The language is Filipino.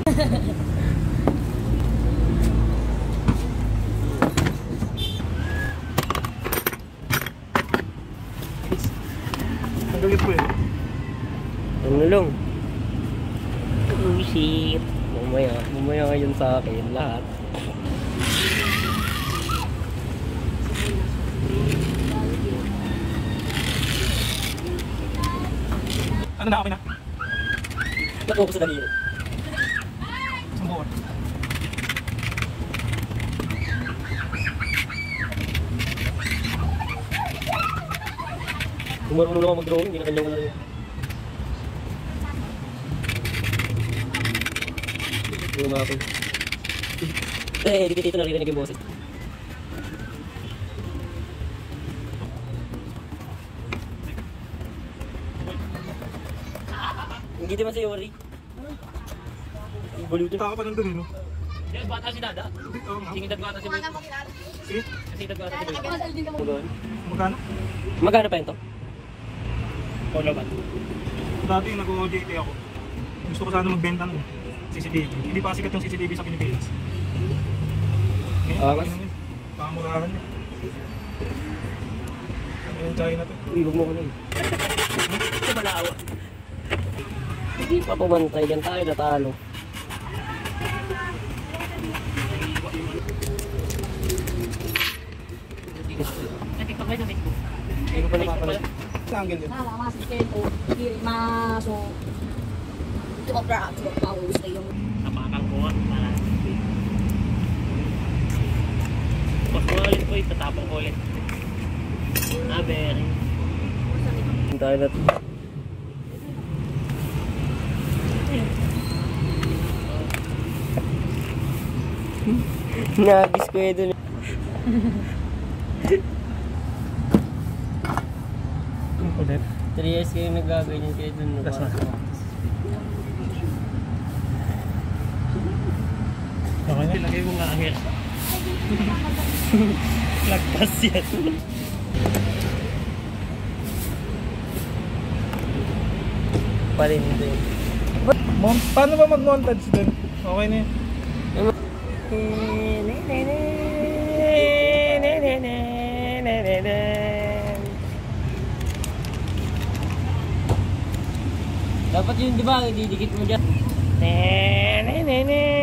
Ang galit po eh. Ang nulong. Oh shit. Mamaya ngayon sa akin lahat. Ano na, okay na? Nakuha ko sa daliri. Isang buwan. Kung marunong ako mag-drawing, hindi na kanyang wala yun. Yung mga ako. Dito naririnig yung boses. Hindi naman sa'yo, Wari. Baliw Taka pa nandun eh, no? Yan, bata si Dada. Oo nga. Singidad bata si Boy. Sige, Singidad bata si Boy. magkano? Magkano pa yun to? Polo ba? Dati nag-OJT ako. Gusto ko sana magbenta ng CCTV. Hindi pa sikat yung CCTV sa Pilipinas. Ngayon, mas? pamurahan niya. Ano yung China to? Uy, huwag mo ko nun. Ito malawa. Hindi pa pumantay. Yan tayo natalo. Natikpak ba yung Facebook? Hindi ko pa napapala. Sa angle yun. Masuk ke itu, kiri masuk. Coba berat, coba tahu saya. Napakang kuha. Pag ulit po, itatapang ko ulit. Beri. Tayo na ito. Nabis ko yun dun. Ang kulit. 3 years kayo nagagawin kayo dun. That's not okay na? Lagay mo nga angin. Lagpas yan. Parin din. Paano ba mag-montage din? Okay na yun. Dapat yun, di ba? Didikit mo dyan.